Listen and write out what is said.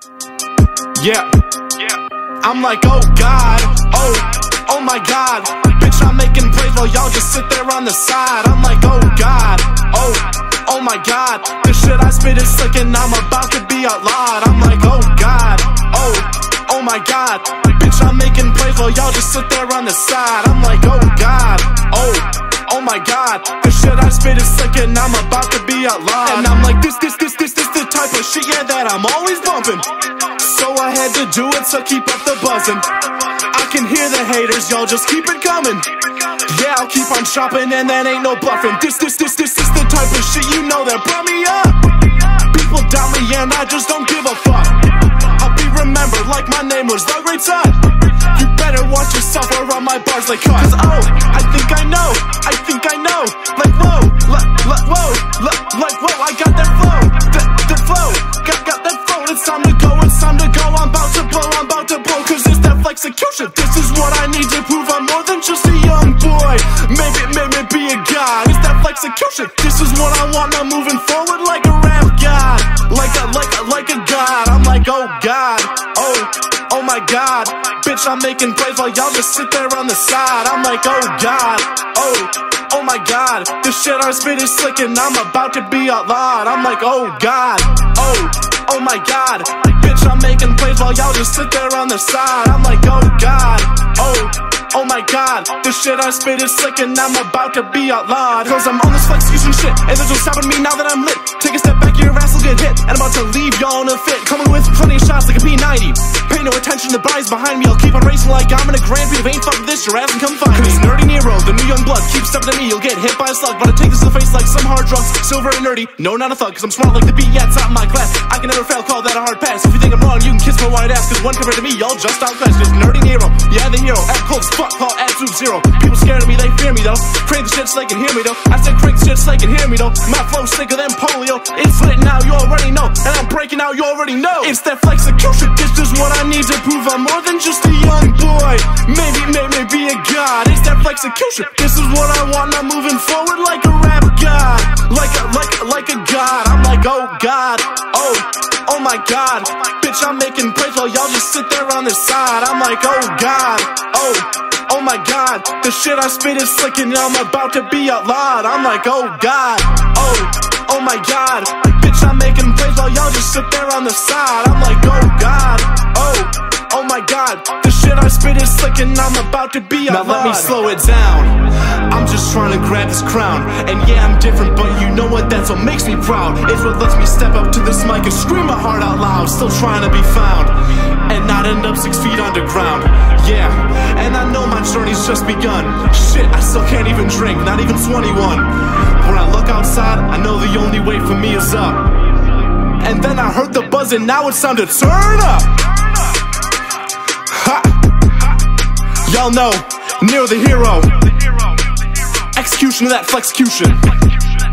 Yeah, I'm like, oh God, oh my God. Bitch, I'm making plays while y'all just sit there on the side. I'm like, oh God, oh my God. This shit I spit is slick and I'm about to be outlawed. I'm like, oh God, oh my God. Bitch, I'm making plays while y'all just sit there on the side. I'm like, oh God, oh my God. This shit I spit is slick and I'm about to be outlawed. And I'm like, this the type of shit, yeah, that I'm always bumping. So I had to do it, so keep up the buzzing. I can hear the haters, y'all just keep it coming. Yeah, I'll keep on chopping and that ain't no bluffing. This the type of shit, you know, that brought me up. People doubt me and I just don't give a fuck. I'll be remembered like my name was the Great Son. You better watch yourself or on my bars like cut. Cause I think I know. Like whoa, like whoa, I got that flow, the flow, got that flow. It's time to go, I'm about to blow, cause it's that flexecution. This is what I need to prove, I'm more than just a young boy. Maybe be a god. It's that flexecution. This is what I want, I'm moving forward like a rap god, like a god. I'm like, oh God, oh my God. Bitch, I'm making plays while y'all just sit there on the side. I'm like, oh God, oh my God. This shit I spit is slick and I'm about to be outlawed. I'm like, oh God, oh my God. Bitch, I'm making plays while y'all just sit there on the side. I'm like, oh God, oh my God. This shit I spit is slick and I'm about to be outlawed. Cause I'm on this flexecution shit and there's no stopping me now that I'm lit. Take a step back, your ass will get hit. And I'm about to leave y'all in a fit, coming with plenty of shots like a P90. Pay no attention to bodies behind me, I'll keep on racing like I'm in a Grand Prix. If ain't fucking this, your ass can come find me. Cause Nerdy Nero, the new young blood, keep stepping at me, you'll get hit by a slug. But I take this to the face like some hard drugs, still very nerdy. No, not a thug, cause I'm smart like the beat, yeah, it's not in my class. I can never fail, call that a hard pass. If you think I'm wrong, you can kiss my white ass, cause one compared to me, y'all just outclassed. Just Nerdy Nero, yeah, the hero, act cold as fuck, call Sub-Zero. People scared of me, they fear me though. Crank the shit so they can hear me though. I said crank the shit so they can hear me though. My flow's sicker than polio. It's lit now, you already know. And I'm breaking out, you already know. It's that flexecution. This is what I need to prove I'm more than just a young boy. Maybe be a god. It's that flexecution. This is what I want, I'm moving forward like a rap god. Like a god. I'm like, oh God, oh my God. Bitch, I'm making plays while y'all just sit there on the side. I'm like, oh God, oh my God. The shit I spit is slick and I'm about to be outlawed. I'm like, oh God, oh my God. Bitch, I'm making plays while y'all just sit there on the side. I'm like, oh God, oh my God. The shit I spit is slick and I'm about to be outlawed. Now let me slow it down. I'm just trying to grab this crown. And yeah, I'm different, but you know what, that's what makes me proud. It's what lets me step up to this mic and scream my heart out loud. Still trying to be found and not end up 6 feet underground. Yeah, and I know my journey's just begun. Shit, I still can't even drink, not even 21. When I look outside, I know the only way for me is up. And then I heard the buzz and now it's time to turn up. Ha! Y'all know, Nero the hero. Execution of that flexecution.